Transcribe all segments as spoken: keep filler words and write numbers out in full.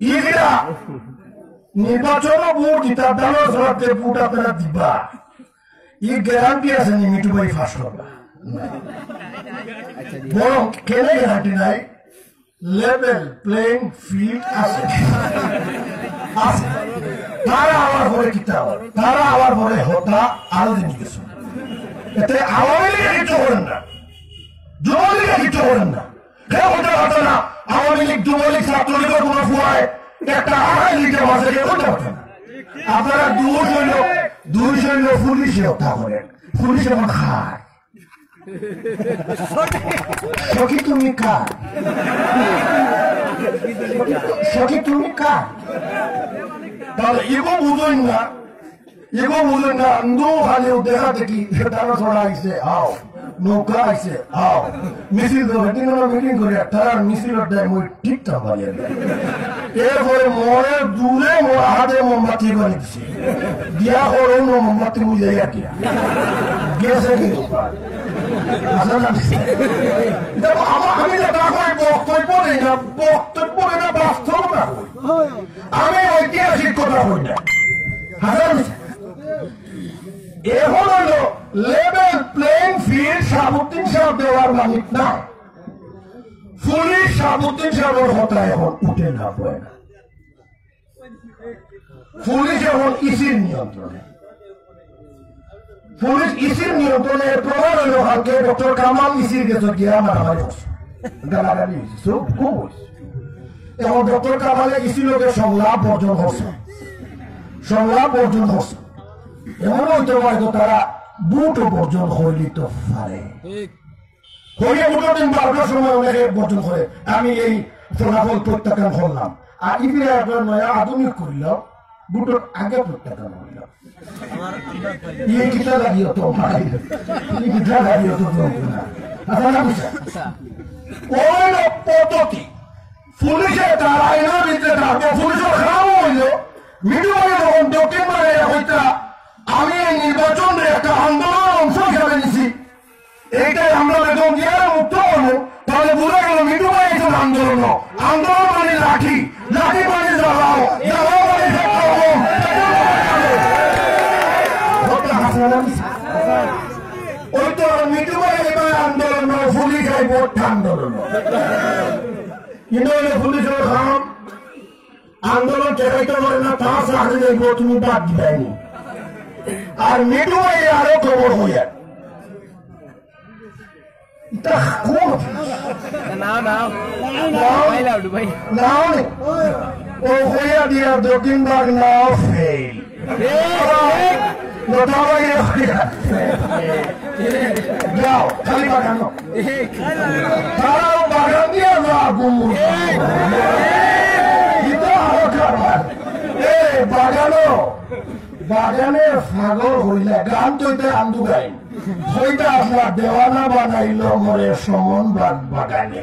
ইরা নির্বাচন ভোট জিতার দানো সরাতে ভোট আপনারা দিবা ই গ্যারান্টি আছে নি মিটু ভাই ফাঁস করবা বরং কেনে গ্যারান্টি নাই লেভেল প্লেইং ফিল্ড আছে আছে তারা আবার পরে কিতা তারা আবার পরে হতা আরো দিন গেছে এতে আওয়ামী লীগের কিছু করেন না যুবলীগের কিছু করেন না হে হতে পারত না আওয়ামী লীগ যুবলীগ ছাত্রলীগের কোনো ফুয়ায় একটা আড়াই লিটার মাসে কেউ করতে পারত না আপনারা দুই সৈন্য দুই সৈন্য পুলিশে হত্যা করেন পুলিশ এমন খায় সখী তুমি কার সখী তুমি কার তাহলে এগো বুঝুন না এগো বুঝুন না নো খালি দেখা দেখি তারা ছড়া আইসে আও নৌকা আইসে আও মিছিল ধরে তিন মিটিং করে তারা মিছিলের দেয় মই ঠিকঠাক বানিয়ে দেয় এরপরে মনে দূরে হাতে মোমবাতি করে দিচ্ছে দিয়া করো মোমবাতি বুঝে গিয়া গেছে কিন্তু আমি বক্তব্য নেই না বক্তব্য নেই না বাস্তবতা আমি ঐতিহাসিক কথা বলি না হাজার এখন হলো লেভেল প্লেইং ফিল্ড শাহাবুদ্দিন সাহেব দেওয়ার মালিক না পুলিশ শাহাবুদ্দিন সাহেবের কথা এখন উঠে না পড়ে না পুলিশ এখন ইসির নিয়ন্ত্রণে পুলিশ ইসির নিয়ন্ত্রণে প্রমাণ হইল কালকে ডক্টর কামাল ইসির গেছে গিয়া মারামারি হচ্ছে গালাগালি হয়েছে সব খুব হয়েছে এবং ডক্টর কামালে ইসির লোকের সংলাপ বর্জন হচ্ছে সংলাপ বর্জন হচ্ছে এমন হইতে হয়তো তারা বুটও বর্জন হইলিত পারে হইলে বুটের দিন বারোটার সময় অনেকে বর্জন করে আমি এই ফলাফল প্রত্যাখ্যান করলাম আর ইপিরা একটা নয়া আধুনিক করিলাম বুটের আগে প্রত্যাখ্যান করলাম ये कितना लगी हो तो भाई ये कितना लगी हो तो अच्छा ना पूछा और पद्धति পুলিশে তার আইনের ভিতরে থাকবো পুলিশের খারাপ হইল মিডিয়া যখন দক্ষিণ মানে হইতা আমি এই নির্বাচনের একটা আন্দোলনের অংশ হিসাবে নিছি এইটাই আমরা বেতন দিয়ে মুক্ত করবো তাহলে বোঝা গেল মিডিয়া একজন আন্দোলন আন্দোলন মানে লাঠি লাঠি মানে জ্বালাও জ্বালাও মানে ওই তো মিডিয়া আন্দোলন পুলিশ ভোট আন্দোলন কিন্তু পুলিশের খাম আন্দোলন ঠেকাইতে পারে না তা চাকরি দেখবো তুমি বাদ দিবাইনি আর মিডিয়া আরো খবর হইয়া ও হইয়া দিয়া দক্ষিণ ভাগ নাও ফেল যাও খালি বাগানো তারাও বাগান দিয়ে বাগানো বাগানে সাগর হইলে গান তৈতে আন্দু গাইন হইতে আপনার দেওয়ানা বানাইল মরে সমন বাগানে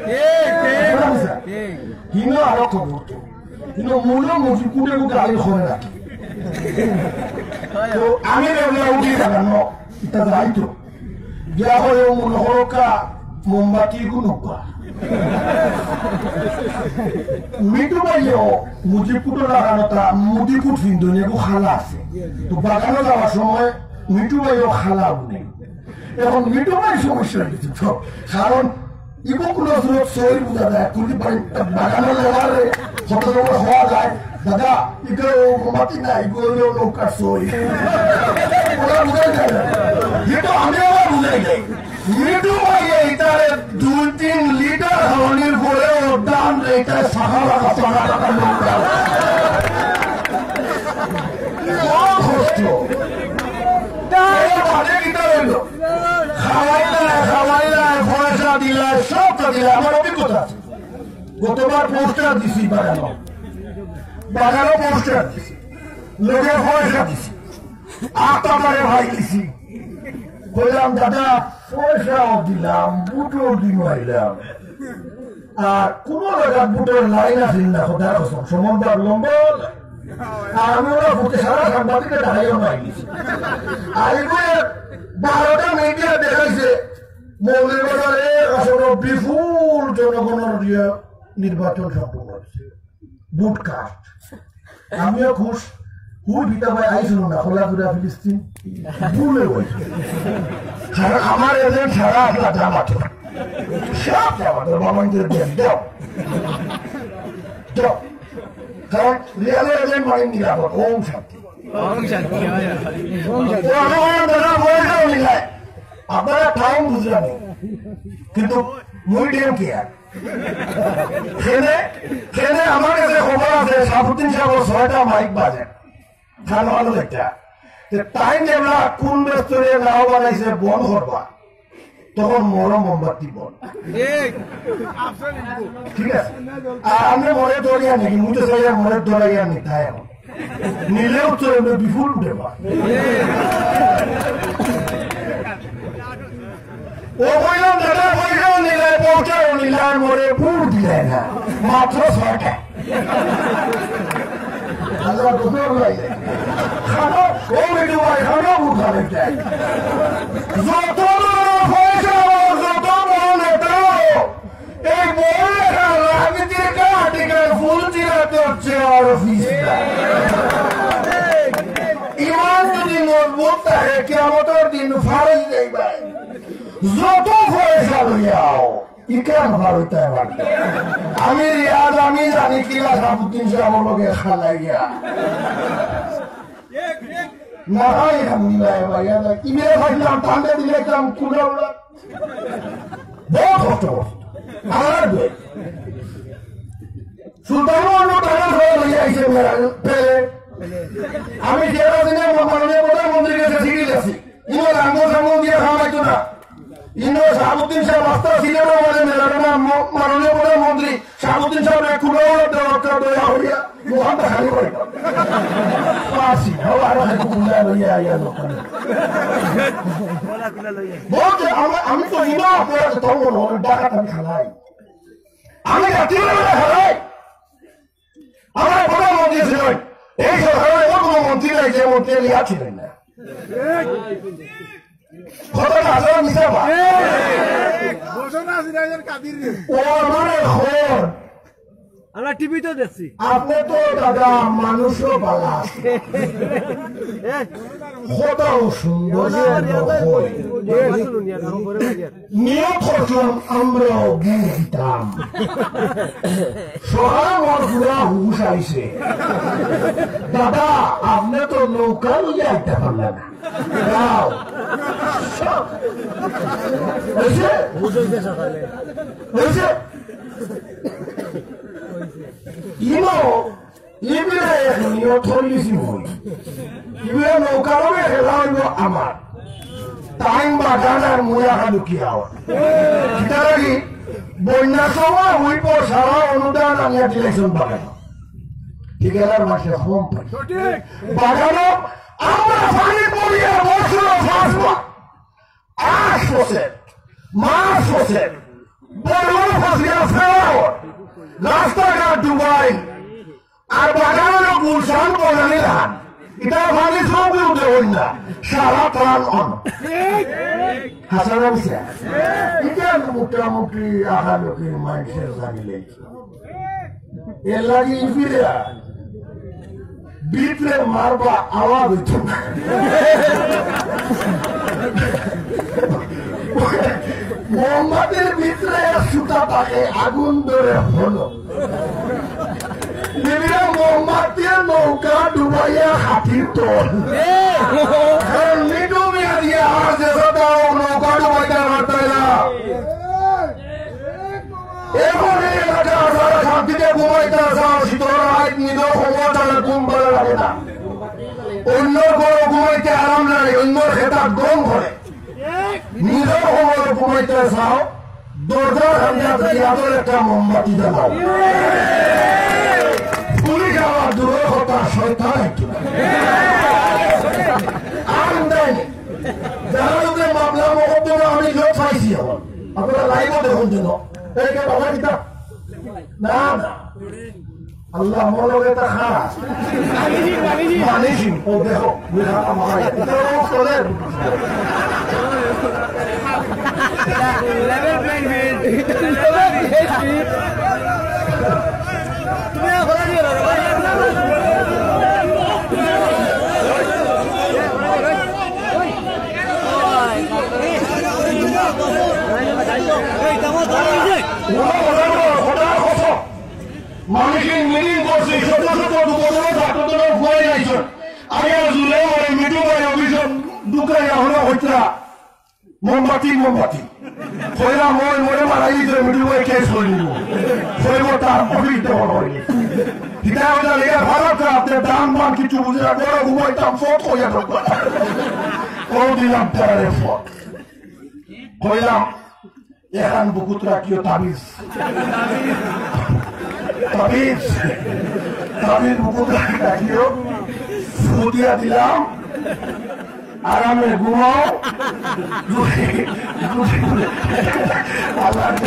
হিন আরো খবর তো কিন্তু মূল মজুর কুটে কুটে আগে করে রাখি তো আমি উঠি লাগানো এটা যাইতো গিয়া হয়ে মনে হরকা মোমবাতি গুণকা মিটু ভাইও মুজিবকুটো লাগানো তা মুদিকুট ফিন্দনি এগু খালা আছে তো বাগানো যাওয়ার সময় মিটু ভাইও খালা নেই এখন মিটু ভাই সমস্যা কিছু তো কারণ ইগো কোনো সই বোঝা যায় তুলি বাগানো যাওয়ারে যত হওয়া যায় দাদা ইগো মোমবাতি না ইগো নৌকার সই ওরা বুঝাই যায় না এটা আমি আবার বুঝাই যাই মিটু ভাই এইটারে দুই তিন লিটার হাওয়ানির পরে দাম এইটা সাহা লাগা সাহা লাগা নৌকা কষ্ট খাওয়াইলা খাওয়াইলা পয়সা দিলা সবটা দিলা আমার অভিজ্ঞতা আছে গতবার পোস্টার দিছি বাগানো বাগানো পোস্টার দিছি লোকের পয়সা দিছি আটটা বারে ভাই দিছি বললাম দাদা পয়সাও দিলাম বুটও দিলাম আর কোন জায়গা বুটের লাইন আছে না খোদার কসম সমন্বয় লম্বা আর আমি ওরা বুটে সারা সাংবাদিকে দাঁড়িয়ে মাই দিছি আর বারোটা মিডিয়া দেখাইছে মৌলবাজারে আসলে বিপুল জনগণের দিয়ে নির্বাচন সম্পন্ন হচ্ছে বুট কাট আমিও খুশ হুই ভিটা ভাই আইসুন না খোলাফুরা ফিলিস্তিন ভুলে হয়েছে কারণ আমার এজেন্ট সারা আপনার জামাত সব জামাত মামাইদের দেন দাও দাও কারণ রিয়ালের এজেন্ট মানে নিরাপদ ওম শান্তি ওম শান্তি আপনারা টাইম বুঝলেন কিন্তু মুইডিয়াম কি আর খেলে খেলে আমার কাছে খবর আছে সাফুদ্দিন সাহেব ছয়টা মাইক বাজে খানো আলো একটা টাইম যেগুলা কোন রেস্তোরে নাও বানাইছে বন করবা তখন মরম মোমবাতি বন ঠিক আছে আর আমরা মনে ধরিয়া নাকি মুখে চাইয়া মনে ধরাইয়া নিতাই এখন নিলেও চলবে বিপুল উঠেবা ও বললাম দাদা পয়সাও নিলে পৌঁছাও নিলার মরে পুর দিলে না মাত্র ছয়টা আল্লাহ দুপুর লাগে খানো ও মেটু ভাই খানো উঠানে চাই যত পয়সা যত বড় নেতাও এই বড় রাজনীতির কাটিকার ফুল চিরাতে হচ্ছে আর অফিসিরা ইমান যদি মজবুত থাকে কিয়ামতের দিন ফারজ নেই ভাই যত পয়সা লইয়াও ইকেন ভারতে আমি রিয়াজ আমি জানি কিলা সাবুদ্দিন সাহেব লগে খালাইয়া না আলহামদুলিল্লাহ ভাইয়া ইমেল ফাইলাম টান্ডে দিলে একদম কুড়া উড়া বহুত কষ্ট আমার সুলতান টাকা ধরে লইয়া আইসে পেলে আমি তেরো দিনে মাননীয় প্রধানমন্ত্রীর কাছে চিঠি দিয়েছি ইনো রাঙ্গ সাঙ্গ দিয়ে খাওয়াইতো না ইনো শাহাবুদ্দিন সাহেব রাস্তা ছিলেন আমাদের মেলাটা মাননীয় প্রধানমন্ত্রী শাহাবুদ্দিন সাহেব খুলে দয়া হইয়া মোহানটা খালি করে পাশি আর খুলে লইয়া আইয়া দোকানে আমি তো ইনো আপনার তখন ডাকাত আমি খালাই আমি রাত্রিবেলা খালাই আমার প্রধানমন্ত্রী ছিলেন এই সরকারের এমন কোন মন্ত্রী নাই যে মন্ত্রী লিয়া ছিলেন না ঘটনা আসলে মিশা ও আমার খবর আমরা টিভিতেও দেখছি আপনি তো দাদা মানুষও পালা কতও সুন্দর নিয়ত করলাম আমরাও বুঝ দিতাম সকাল আমার পুরা হুশ আইসে দাদা আপনি তো নৌকা লইয়া আইতে পারলেন না ইনো ইবিরে নিয়ত হইলিছি মই ইবিরে নৌকা লগে খেলা হইব আমার টাইম বাগান আর মুয়া খালু কি হওয়া সেটা কি বন্যার সময় হইব সারা অনুদান আনিয়া ডিলেকশন বাগান ঠিকাদার মাসে হোম পাই বাগানো আমরা পানি পড়িয়া বছর ফাঁসবা আট বছর মাস বছর বড় ফাঁসিয়া ফেরাও রাস্তাঘাট ডুবাই আর বাগানের গুলশান বনানি ধান এটা পানি সব উঠে হই না সারা প্রাণ অন হাসান এটা মোটামুটি আহা লোকের মানুষের জানিলে এর লাগে ফিরে বিটলে মারবা আওয়াজ হইত না মোহাম্মদের ভিতরে সুতা থাকে আগুন ধরে হলো মোহাম্মদের নৌকা ডুবাইয়া হাতির তোল মৃদু মেয়া দিয়ে আর যে নৌকা ডুবাইতে পারতে না এখানে এলাকা আপনারা শান্তিতে ঘুমাইতে আসা শীতল রাত নিজের ক্ষমতা ঘুম ভালো লাগে না অন্য কোনো ঘুমাইতে আরাম লাগে অন্য খেতা গম করে নিজের ক্ষমতা ঘুমাইতে চাও দরজার সামনে একটা মোমবাতি জ্বালাও পুলিশ আমার দূরের কথা শয়তান একটু আরাম দেয়নি যারা লোকের মামলা মহব্বত আমি লোক পাইছি এখন আপনারা লাইভও দেখুন যেন বাবা কিতাব না না আল্লাহ মলকে তা খারাপ মানিসি ও দেখো তুমি মানুষের মিটিং করছে শত শত দুপুরে ছাত্রদের ভয় যাইছ আগে জুলে মরে মিটিং করে অভিযোগ দুকাই হলো হইতরা মোমবাতি মোমবাতি কইরা মই মরে মারাই দিতে মিটিং করে কেস করে নিব কইব তার অভিযোগ দেওয়া হয়নি হিতা হইলা লেগে ভালো করে আপনার দাম মান কিছু বুঝে না বড় ঘুমাইতাম ফোট হইয়া ঢোকবা কোন দিলাম তারে ফোট কইলাম এখান বুকুত রাখিও তাবিজ তাবিজ তাবিজ বুকুত রাখিও ফুটিয়া দিলাম আরামে ঘুমাও আল্লাহ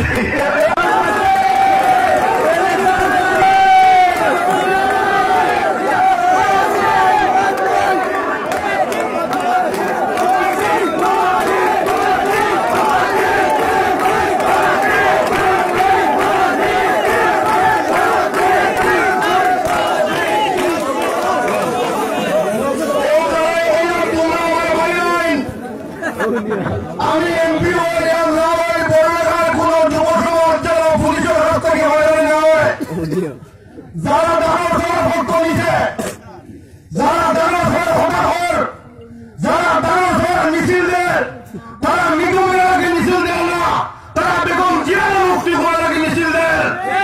আমি এমপি হয়ে কোন যুব সমাজ যারা পুলিশের হাত থেকে হয়রানি না হয় যারা ডানার ফেরা ভোট নিছে যারা ডানার ফেরা হঠাৎ হর যারা ডানার ফেরা মিছিল দেয় তারা মিগুমের আগে মিছিল দেয় না তারা বেগম জিয়ার মুক্তি হওয়ার আগে মিছিল দেয়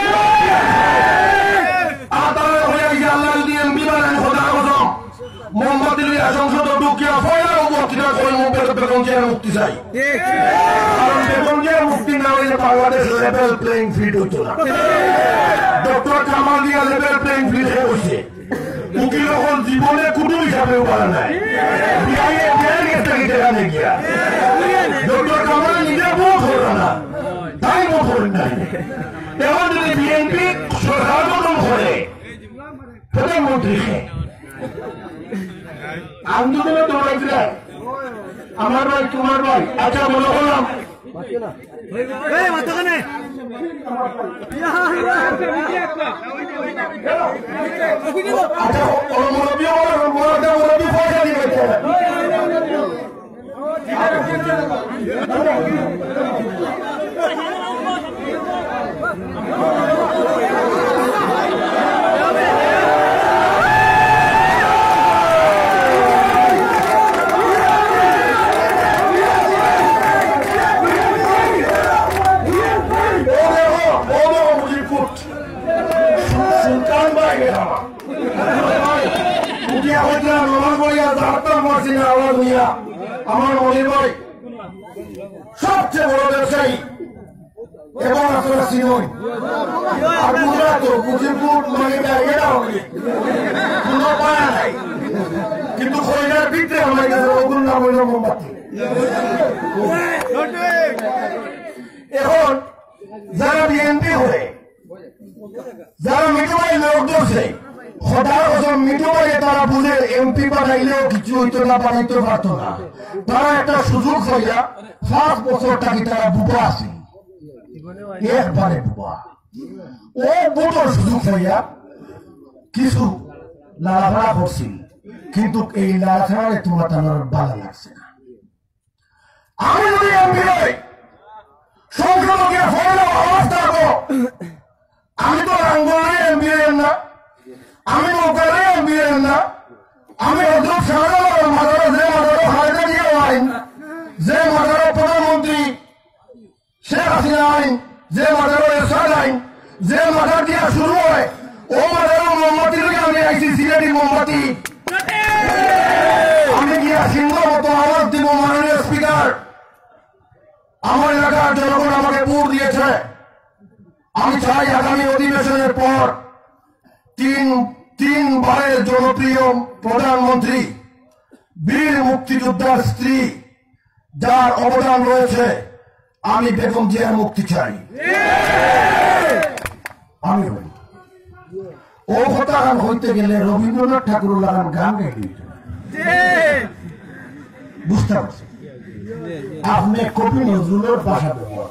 আর তারা হয়ে গিয়ে আল্লাহ যদি এমপি বানান খোদা কসম মোহাম্মদ সংসদ ঢুকিয়া ফয়লা উপস্থিতা করে বেগম জিয়ার মুক্তি চাই কারণ বেগম জিয়ার মুক্তি না হইলে বাংলাদেশ লেভেল প্লেইং ফিল্ড হইতো না doctor Kamal Zia level playing field হয়ে বসে উকিল এখন জীবনে কুটুম হিসাবেও পারা নাই বিআইএ বিআই গেছে এখানে গিয়া ডক্টর কামাল নিজে ভোট হলো না তাই ভোট হলেন নাই এখন যদি বিএনপি সরকার গঠন করে প্রধানমন্ত্রীকে আন্দোলনে দৌড়াইছিলেন আমার ভাই তোমার ভাই আচ্ছা মনে করলাম আচ্ছা মুরব্বী মুরব্বী পয়সা দিয়ে আমার মনে ভাই সবচেয়ে বড় ব্যবসায়ী এবং আপনারা চিনুন আর বুঝলা তো বুঝিরপুর মানে জায়গাটা হবে কোনো পায়া নাই কিন্তু খৈনার ভিতরে আমার কাছে ওগুলোর নাম হইল মোমবাতি এখন যারা বিএনপি হয়ে যারা মিটুমাই লোক ধরছে হঠাৎ ওসব মিটুমাইয়ে তারা বুঝে এমপি পাঠাইলেও কিছু হইতো না পাঠাইতে পারত না তারা একটা সুযোগ হইয়া পাঁচ বছর টাকি তারা বুবা আছে একবারে বুবা ও ভোটর সুযোগ হইয়া কিছু লাড়াফাড়া করছিল কিন্তু এই লাড়াছাড়ায় তোমার তার ভালো লাগছে না আমি যদি এমপি হই সংসদকে ফলে আওয়াজ থাকবো আমি তো রাঙ্গলে এমপি না আমি নৌকারে এমপি না আমি হজরত শাহজালাল মাদার যে মাদার হায়দা দিয়ে আইন যে মাদার প্রধানমন্ত্রী শেখ হাসিনা আইন যে মাদার এরশাদ আইন যে মাদার দিয়া শুরু হয় ও মাদার মোমবাতি থেকে আমি আইসি সিলেটি মোমবাতি আমি গিয়া সিংহ মতো আওয়াজ দিব মাননীয় স্পিকার আমার এলাকার জনগণ আমাকে ভোট দিয়েছে আমি চাই আগামী অধিবেশনের পর তিন তিনবারের জনপ্রিয় প্রধানমন্ত্রী বীর মুক্তিযোদ্ধার স্ত্রী যার অবদান রয়েছে আমি বেগম জিয়ার মুক্তি চাই আমি বলি ও কথা গান হইতে গেলে রবীন্দ্রনাথ ঠাকুর লাগান গান গাইতে বুঝতে পারছি আপনি কবি নজরুলের ভাষা ব্যবহার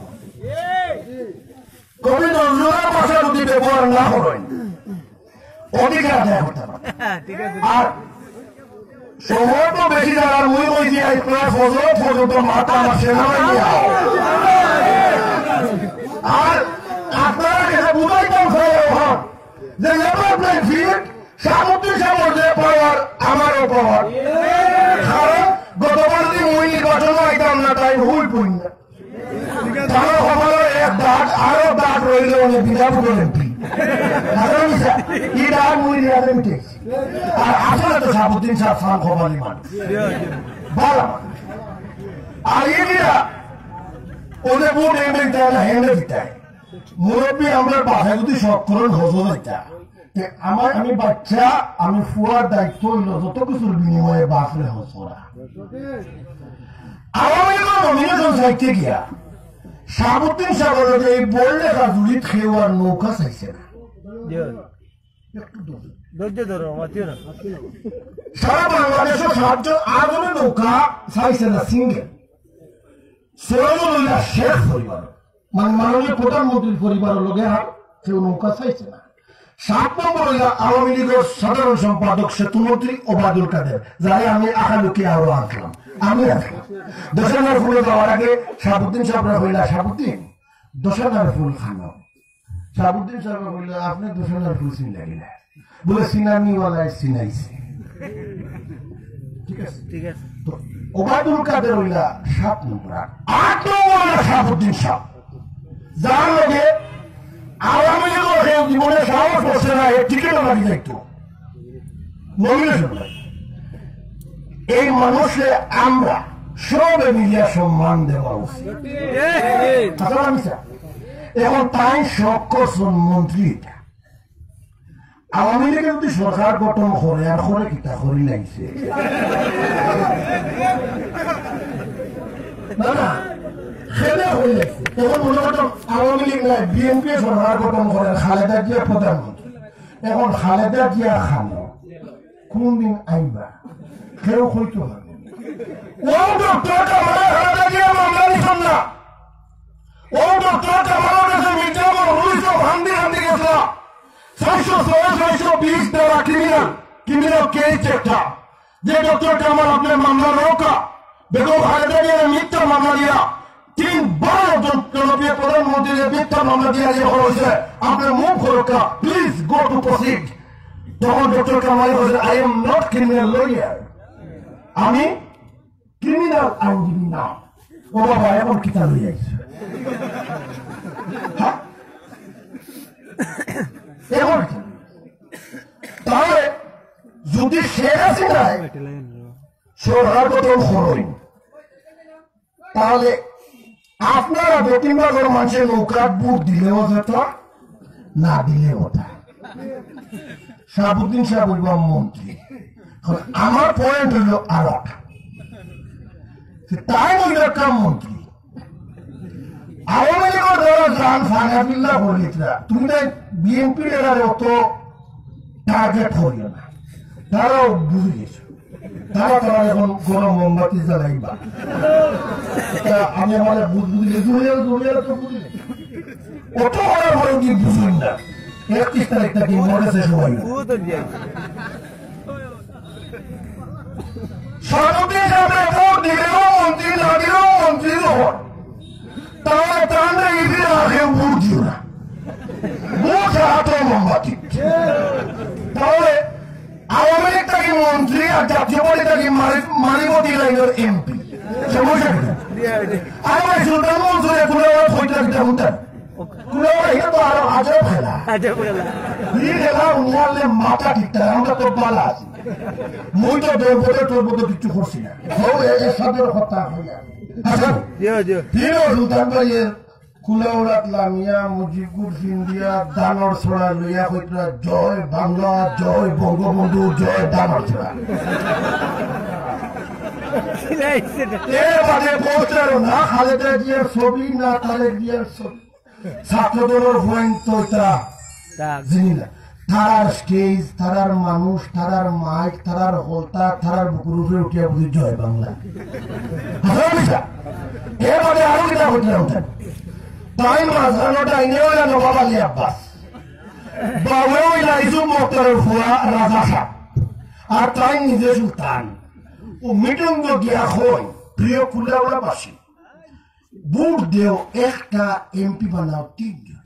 কবি নজরুলের ভাষা যদি ব্যবহার না করেন অধিকার আদায় করতে পারেন আর সময় তো বেশি জানার মুই বলছি প্রায় ফজর পর্যন্ত মাথা আমার সেনাবাহিনী আর আপনারা কাছে বুঝাইতাম হন যে লেবার প্লেন ফিট সামুদ্রিক সামর্থ্যের পাওয়ার আমারও পাওয়ার কারণ গতবার দিন ওই নির্বাচন আইতাম না তাই ভুল পুই না তারা সমাজের এক দাঁত আরো দাঁত রইল বিধাপুরের এমপি ই দাঁত মুই দিয়ে মিটেছি আর আসলে তো সাবুদ্দিন সাহ ফান খবরই মানুষ ভালো আর এরা ওদের ভোট এমনি দেয় না হেঁটে দিতায় মুরব্বী আমরা বাসায় যদি সব করেন হজো দিতা আমার আমি বাচ্চা আমি ফুয়ার দায়িত্ব হইল যত কিছুর বিনিময়ে বাঁচলে হজরা আওয়ামী লীগের নমিনেশন চাইতে গিয়া সাবুদ্দিন সাগর এই বললে কাজুরি খেওয়ার নৌকা চাইছে না সারা বাংলাদেশের সাহায্য আগুনের নৌকা চাইছে না সিঙ্গেল সরজুল্লাহ শেখ পরিবার মানে মাননীয় প্রধানমন্ত্রীর পরিবারের লোকে কেউ নৌকা চাইছে না সাত নম্বর হইলা আওয়ামী লীগের সাধারণ সম্পাদক সেতুমন্ত্রী ওবায়দুল কাদের যাই আমি আকালুকে আরো আনলাম আমি আসলাম দশানার ফুলে যাওয়ার আগে সাবুদ্দিন সাহেবরা হইলা সাবুদ্দিন দশানার ফুল খানো সাবুদ্দিন সাহেব বলল আপনি দশানার ফুল চিনলে গেলে বলে সিনানিওয়ালায় চিনাইছে ঠিক আছে ঠিক আছে ওবায়দুল কাদের হইলা সাত নম্বর আট নম্বর সাবুদ্দিন সাহেব যার লগে আওয়ামী লীগের জীবনে সাহস বসে না টিকিটও লাগি যাইতো নমিনেশন এই মানুষে আমরা সবে মিলিয়া সম্মান দেওয়া উচিত এখন তাই সব করছেন মন্ত্রী আওয়ামী লীগের যদি সরকার গঠন করে আর করে কিতা করি লাগছে না না খেলে হয়ে লাগছে এখন মনে করতাম আওয়ামী লীগ নাই বিএনপি সরকার গঠন করে খালেদা জিয়া প্রধানমন্ত্রী এখন খালেদা জিয়া খানো কোনদিন আইবা কেউ হইতো না ও ডক্টর কামাল খালেদা জিয়া মামলা নিছেন না ও ডক্টর কামাল কাছে মির্জাপুর উনিশশো হান্দি হান্দি গেছিল ছয়শো ছয় ছয়শো বিশ দেওয়া ক্রিমিনাল ক্রিমিনাল কেস একটা যে ডক্টর কামাল আপনার মামলা রোকা বেগম খালেদা জিয়া মিথ্যা মামলা দিয়া তিন বার জনপ্রিয় প্রধানমন্ত্রীর মিথ্যা মামলা দিয়া যে হয়েছে আপনার মুখ রোকা প্লিজ গো টু প্রসিড তখন ডক্টর কামাল বলছে I am not criminal lawyer আমি ক্রিমিনাল আইনজীবী না ও বাবা এখন কিতা লইয়া এখন তাহলে যদি শেখ হাসিনায় সরকার গঠন করেন তাহলে আপনারা বেটিমবাগের মানুষের নৌকার বুট দিলেও যেত না দিলেও তা সাবুদ্দিন সাহেব মন্ত্রী আমার পয়েন্ট হইল আর তাই হইল কাম মন্ত্রী আওয়ামী লীগের দ্বারা যান ফানাবিল্লা বলিতরা তুমি না বিএনপির এরারে অত টার্গেট করিও না তারাও বুঝে গেছো তারা তারা এখন গরম মোমবাতি জ্বালাইবা আমি আমার বুঝ বুঝলে জুড়ে জুড়ে তো বুঝলে অত করার পরে কি বুঝলেন না একত্রিশ তারিখ থেকে মরেছে সবাই সরকারি সামনে ভোট দিলেও মন্ত্রী না দিলেও মন্ত্রী হন তাহলে তাহলে ইভি রাখে ভোট দিও না ভোট হাত মোমবাতি তাহলে আওয়ামী লীগ থাকি মন্ত্রী আর জাতীয় পার্টি থাকি মারিমতি লাইনের এমপি সমস্যা আর ভাই সুলতান মন্ত্রী পুরো ফইটা দিতে হতেন পুরো এটা তো আরো আজব খেলা এই খেলা উনালে মাথা ঠিকঠাক আমরা তো পালা আছি মুই তো দেবতে তোর মতো কিছু করছি না ও এর সাথে কথা হইয়া আচ্ছা জিও জিও জিও সুলতান ভাইয়ের কুলাউড়াত লামিয়া মুজিবুর সিন্ধিয়া দানর ছড়া লইয়া কইরা জয় বাংলা জয় বঙ্গবন্ধু জয় দানর ছড়া এর বাদে পোস্টার না খালেদা জিয়ার ছবি না তারেক জিয়ার ছবি ছাত্রদলের পয়েন্ট তো এটা জিনি না তারার স্টেজ তারার মানুষ তারার মাইক তারার হলতা তারার বুকুর উপরে উঠিয়া বুঝি জয় বাংলা এর বাদে আরো কিনা হইতে উঠেন তাই মাঝখানোটা ইনে হইলা নবাব আলী আব্বাস বাবু হইলা ইসুফ মোক্তারের ফুয়া রাজা সাহ আর তাই নিজে সুলতান ও মিটিং গিয়া হই প্রিয় কুলাউড়াবাসী ভোট দেও একটা এমপি বানাও তিনজন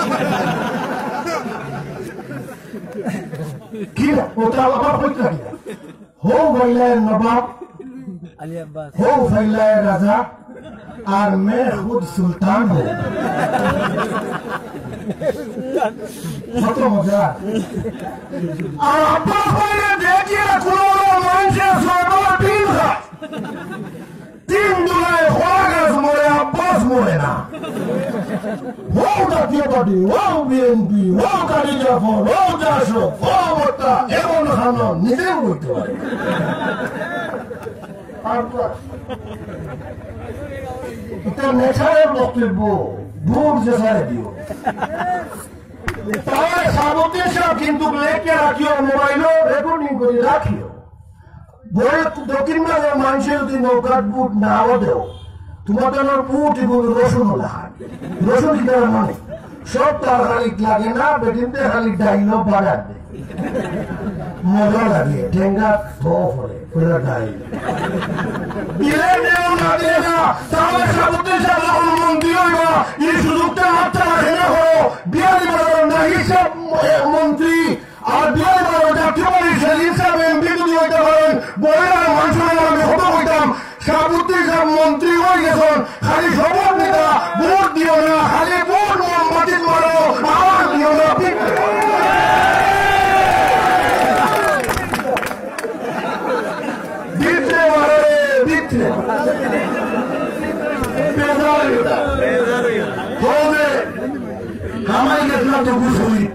কি ওটা আবার হইতে লাগে হো ভাইলায় নবাব হো ভাইলায় রাজা আর মে খুদ সুলতান হো কত মজা আর আব্বা ভাইরা দেখিয়ে কোনো মানুষের সরকার তিন খায় তিন জুলাই হওয়া গাছ মরে আব্বাস মরে না হো জাতীয় পার্টি হো বিএনপি হো কারি জাফর হো জাসদ হো মোর্তা এমন খানো নিজেও বলতে পারে এটা নেশারের বক্তব্য ভোট যে সারে দিও তাহলে সাবতীয় সব কিন্তু লেখে রাখিও মোবাইলও রেকর্ডিং করে রাখিও বলে দক্ষিণ বাংলার মানুষের যদি নৌকার বুট নাও দেও তোমাদের বুট এবং রসুন লাগায় রসুন কি তার মানে সব তার খালি লাগে না বেটিনতে খালি ডাইল বাড়ার দেয় মজা লাগে ঠেঙ্গা থো ফলে পুরা ডাইল দিলে নেও না দিয়ে না তাহলে সাবতীয় সব মন্ত্রী হইবা এই সুযোগটা মাত্রা রাখে না হো বিয়ারি বাড়ার না হিসাব মন্ত্রী আর বিয়ারি বাড়ার জাতীয় পরিষদ হিসাব এমপি যদি হইতে পারেন বলে আর মানুষের আমি হতো হইতাম সাবতীয় সব মন্ত্রী হয়ে গেছেন খালি সবর নেতা ভোট দিও না খালি ভোট মোমবাতি মারো আমার দিও না দিতে মারে দিতে হামাই গেছিলাম তো সুইট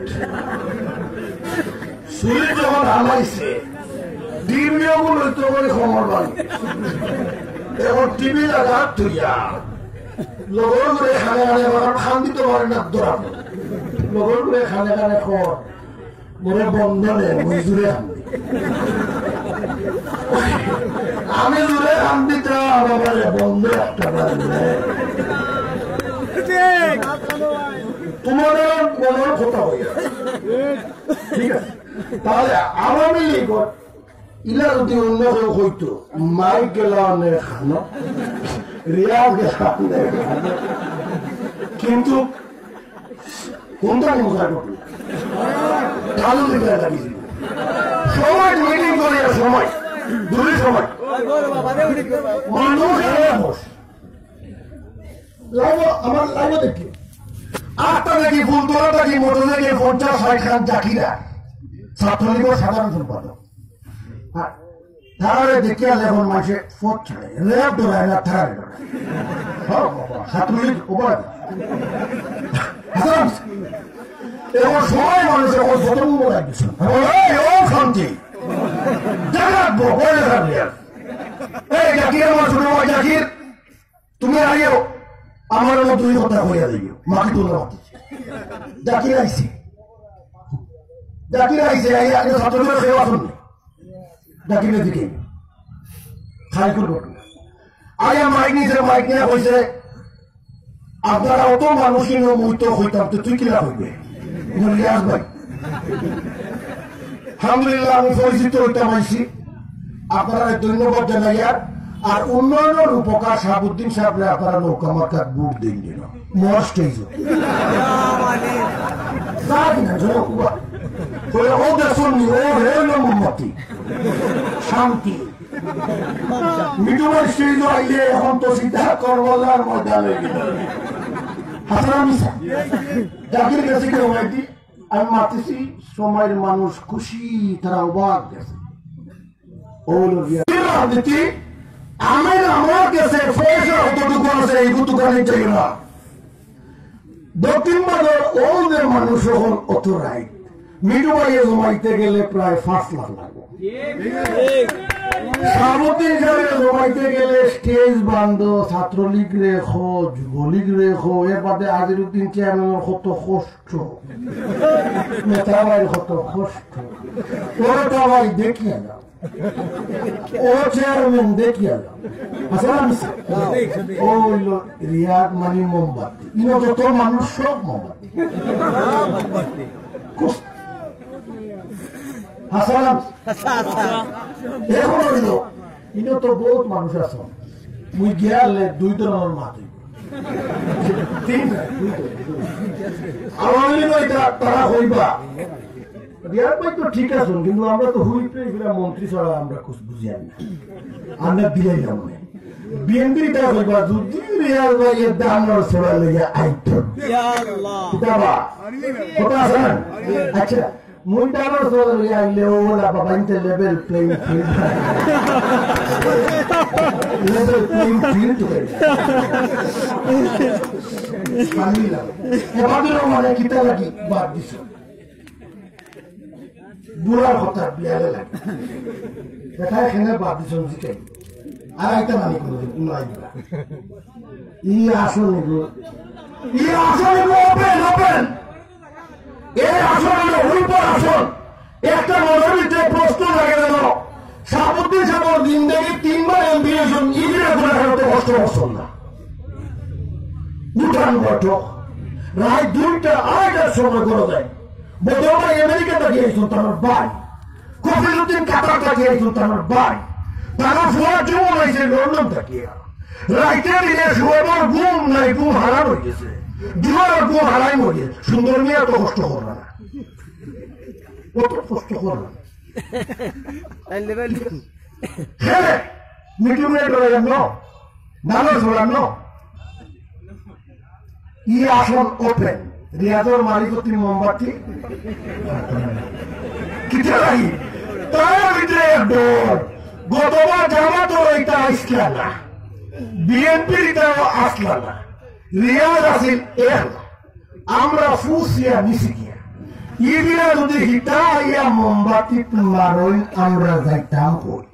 সুইট যখন হামাইছে টিভিও গুলো তো করে খবর পাই এখন টিভি লাগা তুইয়া লগর করে খানে খানে আমার খান দিতে পারে না দৌড়া লগর করে খানে খানে খর মনে বন্ধ নেই মই জুড়ে আমি জুড়ে খান দিতে আমার বন্ধ একটা তোমাদের মনের কথা হয়ে ঠিক আছে তাহলে আওয়ামী লীগ ইলা যদি অন্য কেউ হইতো মাই গেলানে খানো রিয়া গেলানে খানো কিন্তু কোনটা মজা করলো কালো দিকে লাগিয়েছিল সময় মিটিং করিয়া সময় দুই সময় মানুষ লাইভ আমার লাইভ দেখি আটটা দেখি ফুল তোলা দেখি মোটর দেখি পঞ্চাশ ষাট খান জাকিরা ছাত্রলীগের সাধারণ সম্পাদক তাহলে দেখে এখন মাসে ফোট ছাড়ে রেপ ধরায় না থাকায় ছাত্রলীগ ওপর এখন সবাই মানুষ এখন সতর্ক লাগছে শান্তি রাখবো বলে থাকবে এই জাকির আমার ছোট ভাই জাকির তুমি আইও আমার মতো দুই কথা হইয়া দিও মাকে তুলে মাতিছে জাকির আইছে জাকির আইছে আগে ছাত্রদের সেবা শুনলে জাকিরের দিকে খাই করবো আগে মাইক নিয়েছে মাইক নিয়ে কইছে আপনারা অত মানুষই মৃত হইতাম তো তুই কিনা হইবে লিয়াস ভাই আলহামদুলিল্লাহ আমি পরিচিত হইতে পারছি আপনারা ধন্যবাদ জানাইয়ার আর উন্নয়নের উপকার শাহাবুদ্দিন সাহেবরে আপনারা নৌকা মার্কার বুট দিন দিন মস্টেজ ও দেখুন ও রেল মোমবাতি শান্তি মিটুমার স্টেজ আইলে এখন তো সিদ্ধা করবলার ময়দানে হাসান জাকির গেছে কেউ মাইতি আমি মাতিছি সময়ের মানুষ খুশি তারা অবাক গেছে রাজনীতি আমি আমার কাছে পয়সা কতটুকু আছে এই দোকানে চাই না দক্ষিণ বাজার ওদের মানুষ হল অত রাইট মিটু ভাইয়ে জমাইতে গেলে প্রায় পাঁচ লাখ লাগবে সাবতীয় হিসাবে জমাইতে গেলে স্টেজ বান্ধ ছাত্রলীগ রেখো যুবলীগ রেখো এর বাদে আজিরুদ্দিন চেয়ারম্যানের কত কষ্ট নেতা ভাইয়ের কত কষ্ট ওটা ভাই দেখিয়ে যাও ও চেয়ারম্যান দেখিয়ে যাও ও হইল রিয়াদ মানি মোমবাতি ইনো যত মানুষ সব মোমবাতি হাসান এখন হইল ইনো তো বহুত মানুষ আছে মুই গিয়ালে দুই ধরনের মাতি আওয়ামী লীগ এটা তারা হইবা রিয়াজ ভাই তো ঠিক আছে, কিন্তু আমরা তো হুইপে মন্ত্রী ছাড়া আমরা কুছ বুঝি না, আমরা দিলাই না মনে বিএনপি টা হইবা যদি রিয়াজ ভাই এর দাম ছড়া লেগে আইতো কিতাবা কথা আছে না। আচ্ছা মুই দাম ছড়া লেগে আইলে ওলা বাবা ইনতে level playing field level playing field পানিলা এবারে মানে কিতা লাগি বাদ দিছো বুড়ার কথা বিয়ালে লাগে দেখা এখানে বাদ দিছো জিকে আর একটা মানি করে নাই ই আসল নিগো ই আসল নিগো ওপেন ওপেন এই আসল নিগো হুইপর আসল একটা মনোনীত প্রশ্ন লাগে গেল সাবুদ্দিন সাবর জিন্দেগি তিনবার এমবিএশন ইদিরে করে হতে কষ্ট বসল না উঠান বটো রায় দুইটা আড়াইটার সময় করে দেয় বোধহয় আমেরিকাটা গিয়েছিল তার ভাই কফিলুদ্দিন কাতারটা গিয়েছিল তার ভাই তারা ফোয়া জীবন হয়েছে লন্ডন থাকিয়া রাইতে দিনে শুয়াবার ঘুম নাই ঘুম হারান হয়ে গেছে জীবনের ঘুম হারাই মরে সুন্দর মেয়ে এত কষ্ট করবে না কত কষ্ট করবে হ্যাঁ মিটু মেয়ে ডরাইলাম ন নানো ঝোলাম ন ই আসন ওপেন রিয়াজর মালিকতি মোমবাতি কিটা লাগি তার ভিতরে ডর গতবার জামা তো এটা আসলা না বিএনপির এটাও আসলা না রিয়াজ আসিল এর আমরা ফুসিয়া নিছি গিয়া ইদিরা যদি হিতা ইয়া মোমবাতি মারই আমরা যাইতাম কই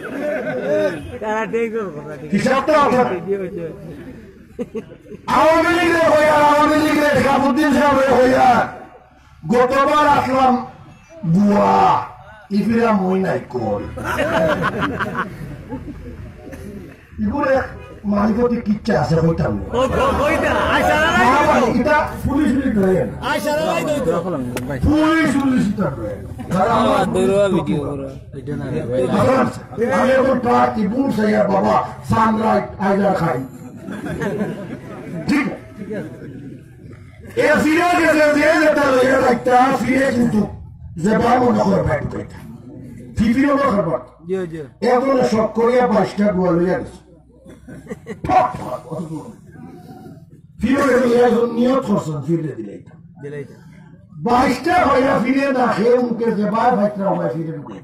হিসাবটা আওয়ামী লীগের হইয়া আওয়ামী লীগের শাহাবুদ্দিন সাহেবের হইয়া গতবার আসলাম বুয়া ইফিরা মই নাই কল ইগুলো মালিকতি কিচ্ছা আছে হইতাম এটা পুলিশ পুলিশ পুলিশ আমি এখন পার্টি বুট সাইয়া বাবা সানলাইট আইলা খাই ঠিক এ ফিরে গেছে দিয়ে যেতে লইয়া রাখতা ফিরে কিন্তু যে বাবু নগর বাইট কইতা ফিফিও নগর বাট এখন সব করিয়া বাইশটা গোয়া লইয়া গেছে ফিরে গেলে নিয়ত করছেন ফিরে দিলে বাইশটা হইয়া ফিরে না খেয়ে মুখে যে বার ভাইটা হয় ফিরে ঢুকে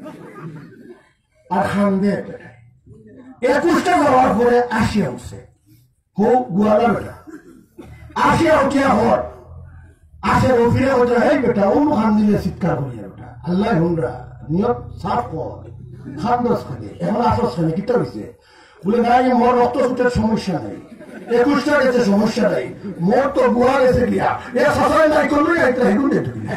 আর খান দিয়ে একুশটা যাওয়ার পরে আসিয়া উঠছে হোক গোয়ালা বেটা আসিয়া উঠিয়া হর আসে ও ফিরে ওটা এই বেটা অন্য খান দিলে চিৎকার করিয়া বেটা আল্লাহ হুন্ডা নিয়ত সাফ কর খান দশ খানে এখন আসস খানে কিতা হয়েছে বলে না মোর রক্ত সুটের সমস্যা নেই একুশটা গেছে সমস্যা নেই মোর তো গোয়া গেছে গিয়া এ সসাই নাই করলো একটা হেগুন দিয়ে ঢুকি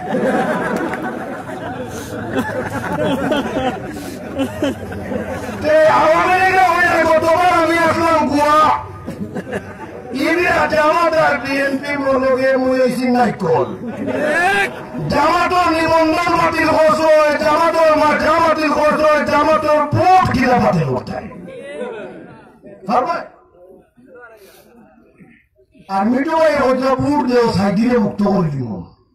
আওয়ামী লীগের হয়ে গতবার আমি আসলাম গোয়া ইন্ডিয়া জামাত আর বিএনপি মূলকে মুয়েছি নাই কল জামাতর নিবন্ধন বাতিল করছ জামাতর মাঠা বাতিল করছ জামাতর ভোট কিনা বাতিল করতে আর মিটু ভাই হয়তো ভোট দেও সাইডিরে মুক্ত করে দিব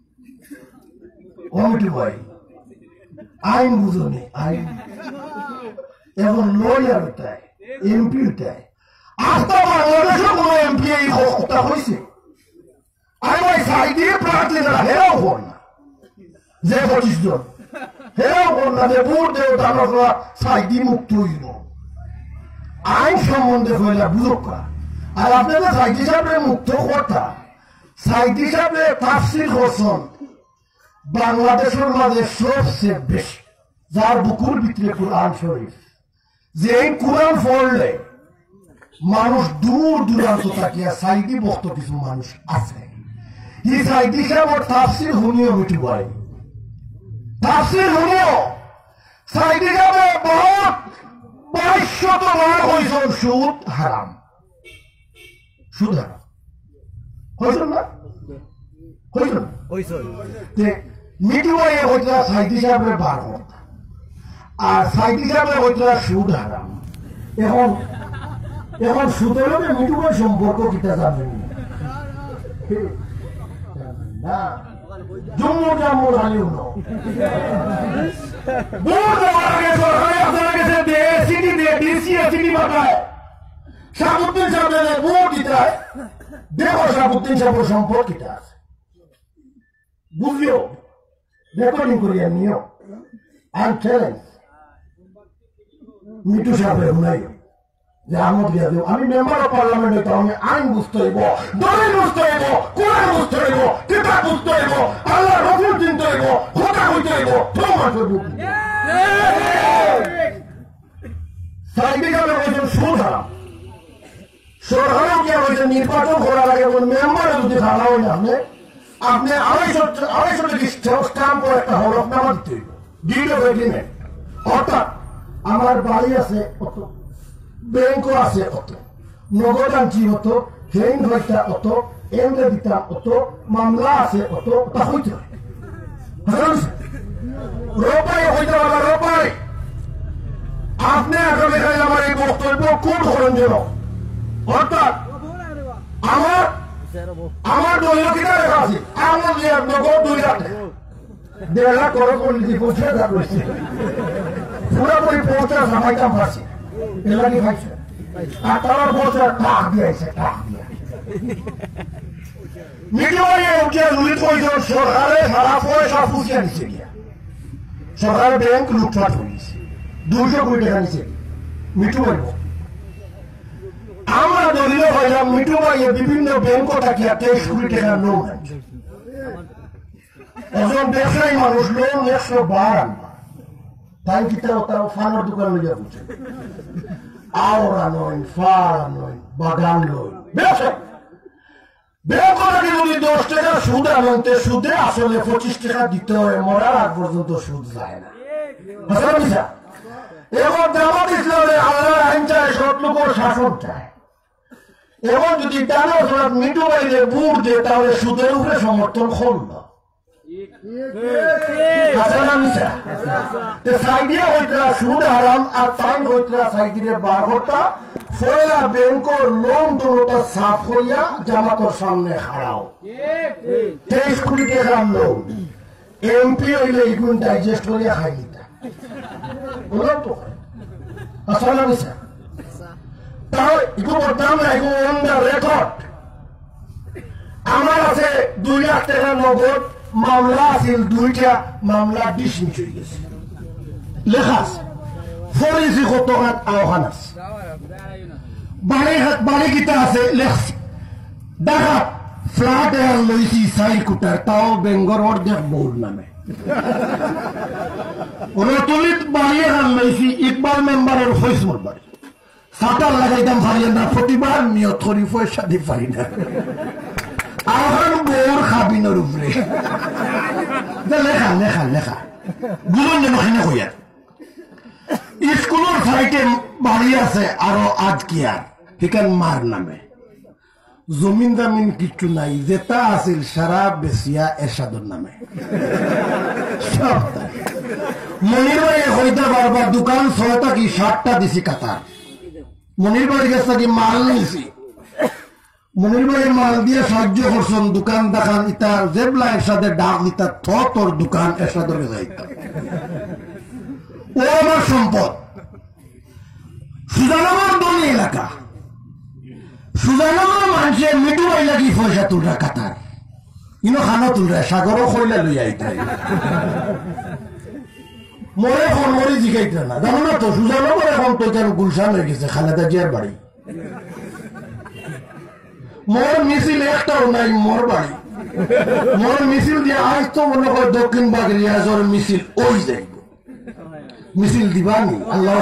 ও মিটু ভাই আইন বুঝনি আইন এখন লয়ার হইতায় এমপি হইতায় আস্তা বাংলাদেশের কোন এমপি এই হত্যা হয়েছে আর ওই সাইডির প্রার্থী যারা হেরাও হন না যে পঁচিশ জন হেরাও হন না যে ভোট দেও তারা সাইডি মুক্ত হইল আইন সম্বন্ধে হইলা বুঝকা আর আপনাদের সাইড হিসাবে মুক্ত কথা সাইড হিসাবে তাফসির করছেন বাংলাদেশের মাঝে সবচেয়ে বেশি যার বুকুর ভিতরে কোরআন শরীফ যে এই কোরআন পড়লে মানুষ দূর দূরান্ত তাকিয়া সাইডি বক্ত কিছু মানুষ আছে এই সাইড হিসাবে তাফসির শুনিও মিটু ভাই তাফসির শুনিও সাইড হিসাবে বহুত বাইশশত বার হয়েছেন সুদ হারাম সুদ হারাম হয়েছেন না হয়েছেন মিটু ভাই হইতে সাইড হিসাবে বার আর সাইড হিসাবে হইতে সুদ হারাম এখন এখন সুতরাং মিটুকের সম্পর্ক কিতা জানেন না জম্মু জাম্মু জানিও না বহুত আগে সরকারি আপনারা কাছে দে সিটি দে ডিসি সিটি বাটায় শাহাবুদ্দিন সাহেবের ভোট দিতে দেখো শাহাবুদ্দিন সাহেবের সম্পর্ক কিতা আছে বুঝিও রেকর্ডিং করিয়া নিও আর চ্যালেঞ্জ মিটু সাহেবের শুনাই যে আমদ দিয়া দেব আমি মেম্বার অফ পার্লামেন্ট হইতে আমি আইন বুঝতে হইব দলিল বুঝতে হইব কোরআন বুঝতে হইব কিতাব বুঝতে হইব আল্লাহ রসুল চিনতে হইব খোদা হইতে হইব তোমার বুঝ সাইদিক আলম হয়েছেন সুদ হারাম সুদ হারাম কি হয়েছে নির্বাচন করার আগে মেম্বারে যদি খাওয়া হয় না আপনি আপনি আড়াইশো আড়াইশো টাকা স্ট্যাম্প করে একটা হলফনামা দিতে হইব ডিড অফ এগ্রিমেন্ট অর্থাৎ আমার বাড়ি আছে অত ব্যাংকও আছে অত নগদ আনছি অত হেইন হইতা অত এমরে দিতাম অত মামলা আছে অত তা হইতে হয় রোপাই হইতে পারবা রোপাই আপনি এখন এখানে আমার এই বক্তব্য কোন ধরেন যেন অর্থাৎ আমার আমার দলীয় কিনা লেখা আছে আমার যে নগদ দুই লাখ দেড় লাখ খরচ করে নিচ্ছি পৌঁছে হাজার রয়েছে পুরোপুরি পৌঁছার সময়টা পারছি এলাকি খাইছে আর তার পৌঁছার টাক দিয়েছে টাক দিয়ে মিডিয়ায় উঠে লুট হয়েছে সরকারে সারা পয়সা ফুসিয়ে নিচ্ছে গিয়া সরকারের ব্যাংক লুটপাট হয়েছে দুইশো কোটি টাকা নিচ্ছে মিটু বলব আমরা দলীয় হইলাম মিটু ভাইয়ে বিভিন্ন ব্যাংক থাকিয়া তেইশ কোটি টাকা লোন আনছে একজন ব্যবসায়ী মানুষ লোন একশো বার আনবা তাই কি তাও তাও ফানোর দোকান লইয়া বুঝে আওরা নয় ফাড়া নয় বাগান নয় ব্যবসায়ী ব্যাংক থেকে যদি দশ টাকা সুদ আনতে সুদে আসলে পঁচিশ টাকা দিতে হয় মরার আগ পর্যন্ত সুদ যায় না এবার জামাত ইসলামে আল্লাহর আইন চায় সব লোকের শাসন চায় এবং যদি টানা মিটু বাইরে বুট দেয় তাহলে সুদের উপরে সমর্থন করল সাইডিয়া হইতরা সুদ হারাম আর তাই হইতরা সাইডিরে বারোটা ফয়লা ব্যাংকর লোন দুটা সাফ হইয়া জামাতর সামনে হারাও তেইশ কোটি টাকার লোন এমপি হইলে এগুলো ডাইজেস্ট করিয়া খাই নিতা বললাম তো আসলে মিশা তাহলে এগুলো বলতাম না এগুলো অন দ্য রেকর্ড আমার আছে দুই লাখ টাকা নগদ মামলা আছিল দুইটা মামলা ডিসমিস হয়ে গেছে লেখা আছে ফরেন্সিক কতকাত আহ্বান আছে বাড়ি বাড়ি কিতা আছে লেখছে ডাকাত ফ্ল্যাট এর লইছি চাই কুটার তাও বেঙ্গর অর্ধেক বউর নামে রতলিত বাড়ি এখান লইছি ইকবাল মেম্বারের ফৈসমর বাড়ি সাঁতার লাগাইতাম পারি না প্রতিবার নিয়ত করি পয়সা দিতে পারি না আহ্বান বউর খাবিনের উপরে লেখা লেখা লেখা বুঝুন যেন খানে কইয়া স্কুলের সাইটে বাড়ি আছে আরো আজ কি আর ঠিকান মার নামে জমিন জামিন কিচ্ছু নাই যেটা আছিল সারা বেসিয়া এরশাদর নামে মনির বাড়ি হইতে বারবার দোকান ছয়টা কি ষাটটা দিছি কাতার মনির বাড়ি গেছে কি মাল নিয়েছি মনির বাড়ি মাল দিয়ে সাহায্য করছেন দোকান দেখান ইতা জেবলা এরশাদে ডাক দিতা থ তোর দোকান এরশাদর যাইতা ও আমার সম্পদ সুজানগর দলি এলাকা সুজানগর মানুষের মিটু বাইলা কি পয়সা তুলরা কাতার ইনো খানা তুলরা সাগরও খইলা লই আইতে মরে ফোন মরে জিগাইতে না জানো না তো সুজানগর এখন তো কেন গুলশান হয়ে গেছে খালেদা জিয়ার বাড়ি মোর মিছিল একটাও নাই মোর বাড়ি মোর মিছিল দিয়ে আজ তো মনে হয় দক্ষিণ বাগ রিয়াজর মিছিল ওই যাইব মিছিল দিবানি আল্লাহ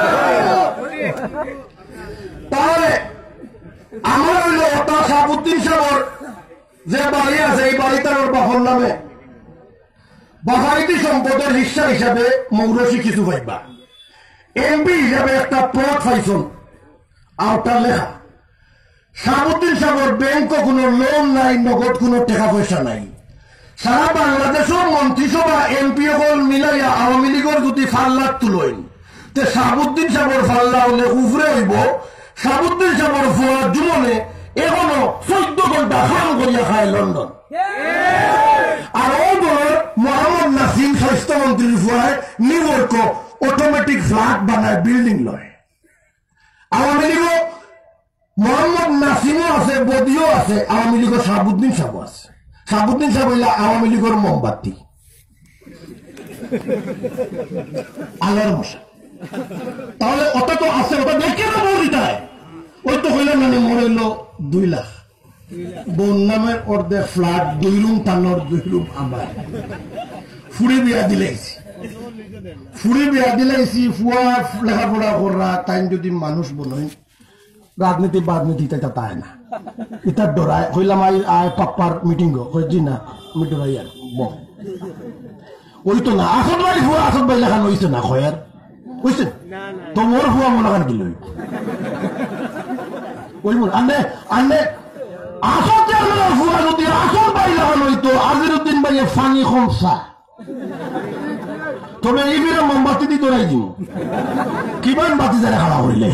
তাহলে আমার হইল ওটা শাহাবুদ্দিন সাহেবের যে বাড়ি আছে এই বাড়িটার ওর বাপর নামে বাফারিতি সম্পদের হিস্সা হিসাবে মৌরসি কিছু পাইবা এমপি হিসাবে একটা প্লট পাইছন আওটা লেখা শাহাবুদ্দিন সাহেবের ব্যাংক কোনো লোন নাই নগদ কোনো টাকা পয়সা নাই সারা বাংলাদেশের মন্ত্রিসভা এমপি হল মিলাইয়া আওয়ামী লীগের যদি ফাল্লার তুলইন তে শাহাবুদ্দিন সাহেবের ফাল্লা হলে উফরে হইব সাবুদ্দিন সাহেবের ফুয়ার জীবনে এখনো চোদ্দ ঘন্টা কাম করিয়া খায় লন্ডন। আর ও দলের মোহাম্মদ নাসিম স্বাস্থ্যমন্ত্রীর ফুয়ায় নিউ ইয়র্ক অটোমেটিক ফ্ল্যাট বানায়, বিল্ডিং লয়। আওয়ামী লীগ মোহাম্মদ নাসিমও আছে, বদিও আছে, আওয়ামী লীগের সাবুদ্দিন সাহেব আছে। সাবুদ্দিন সাহেব হইলে আওয়ামী লীগের মোমবাতি, আলোর মশা। তাহলে ওটা তো আছে, ওটা দেখে না বলিটায় ওই তো হইলে মানে মরে হইল দুই লাখ বোন নামের অর্ধেক ফ্ল্যাট, দুই রুম টানোর দুই রুম আমার। ফুড়ি বিয়া দিলাইছি, ফুড়ি বিয়া দিলাইছি, ফুয়া লেখাপড়া করা তাই যদি মানুষ বনই রাজনীতি বাজনীতি এটা তাই না, এটা ডরায় হইলাম আই আয় পাপ্পার মিটিং হয়ে জি না আমি ডরাই আর ব ওই তো না আসল ভাই ফুয়া আসল ভাই লেখানো হইছে না খয়ার বুঝছেন তো মোর ফুয়া মনে করেন কি লই ওই বল আনে আনে আসল চেয়ারম্যানের ফুয়া যদি আসল ভাই লেখানো হইতো আজিরুদ্দিন ভাইয়ের ফানি খমসা, তবে এই বিরা মোমবাতি দিয়ে দৌড়াই দিব কিমান বাতি যারা খাওয়া হইলে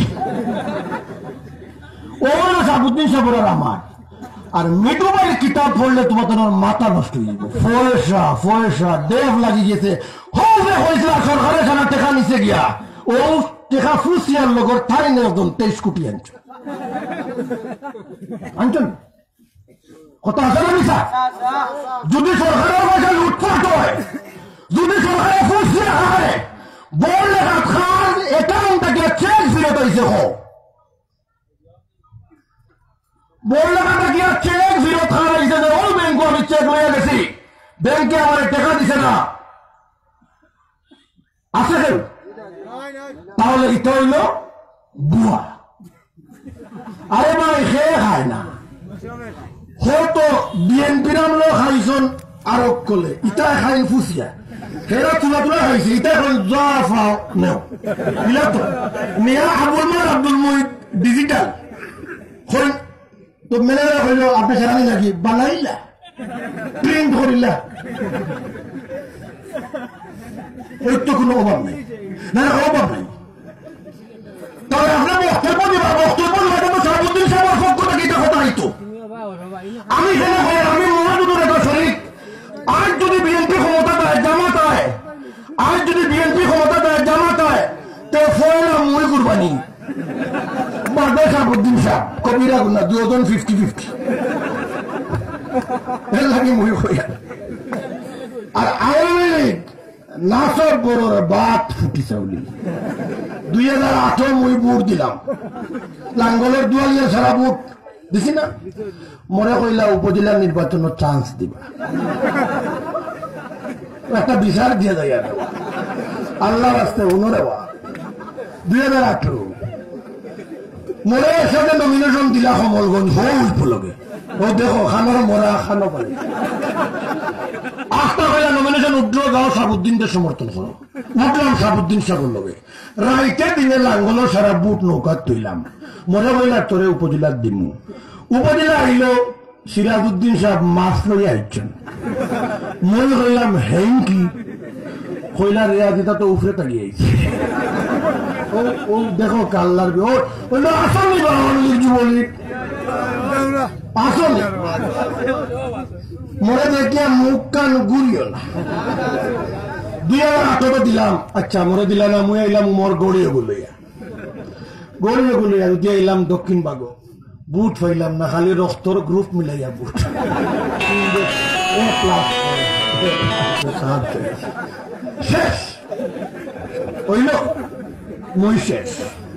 ওরা সাবুদ্দিন সাহেবের আমার। আর মিঠু ভাই কিতাব পড়লে তোমার তোমার মাথা নষ্ট হয়ে যাবে। পয়সা পয়সা দেহ লাগি গেছে, হবে হয়েছিল সরকারের খানা টেকা নিচে গিয়া ও টেকা ফুসিয়ার লগর ঠাই নেজন তেইশ কোটি আনছ আনছেন কথা আছে না মিশা? যদি সরকারের পয়সা লুটপাট হয়, যদি সরকারের ফুসিয়া হয়, বল লেখা খান অ্যাকাউন্ট থেকে চেক ফিরত হয়েছে হোক বললাটা কি আর চেক ফিরত খাওয়া হয়েছে যে ওই ব্যাংক আমি চেক লইয়া গেছি, ব্যাংকে আমার টাকা দিছে না আছে কেউ? তাহলে এটা হইল বুয়া। আরে ভাই সে খায় না, হয়তো বিএনপির আমলেও খাইছন আরোপ করলে ইটা খাই ফুসিয়া, সেরা তুলা তুলা খাইছে, ইটা এখন যা ফাও নেও ইলা তো মিয়া আবুল মার আব্দুল মুহিত ডিজিটাল তো ম্যানেজার হইল আপনি সেরানি নাকি বানাইলা প্রিন্ট করিলা, ওই তো কোনো অভাব নেই, না অভাব নেই। তাহলে আপনার বক্তব্য দিবা, বক্তব্য দিবা কিন্তু সাবুদ্দিন সাহেবের পক্ষ থেকে এটা কথা হইতো। আমি সেটা হয় আমি মহাজুদুর একটা শরীর, আজ যদি বিএনপি ক্ষমতা দেয় জামাত হয়, আজ যদি বিএনপি ক্ষমতা দেয় জামাত হয়, তো ফয়লা মই কুরবানি বাদে সাবুদ্দিন সাহেব কবিরা গুনা দুজন ফিফটি ফিফটি এর লাগে মই হইয়া। আর আওয়ামী লীগ নাসর গরুর বাত ফুটি চাউলি দুই হাজার আঠারো মই ভোট দিলাম, লাঙ্গলের দুয়ালিয়া সারা ভোট দিছি না, মনে কইলা উপজেলা নির্বাচনের চান্স দিবা, একটা বিচার দিয়ে যায় আর আল্লাহ রাস্তে উনরে দুই হাজার আঠারো মরে সাথে নমিনেশন দিলা কমলগঞ্জ হইব লগে ও দেখো খানোর মরা খানো পারে আটটা হইলা নমিনেশন উঠল গাও সাবুদ্দিনকে সমর্থন করো, উঠলাম সাবুদ্দিন সাগর লগে রাইতে দিনে লাঙ্গলের সারা বুট নৌকাত তুইলাম, মনে হইলা তোরে উপজেলার দিন উপজেলা আইল সিরাজউদ্দিন সাহেব মাছ লইয়া আইছেন, মনে হইলাম হেঙ্কি কইলা রেয়াদিতা তো উফরে তাড়িয়ে আইছে ও দেখো কাল্লার আসল যুবলীগ আসল মনে দেখিয়া মুখ কান গুলিও না। দুই হাজার আঠারো দিলাম, আচ্ছা মনে দিলাম না, মুই আইলাম মোর গড়িয়ে গুলইয়া গড়িয়ে গুলইয়া দিয়ে আইলাম দক্ষিণ বাগ বুট পাইলাম না, খালি রক্তর গ্রুপ মিলাইয়া বুট শেষ হইল মই শেষ।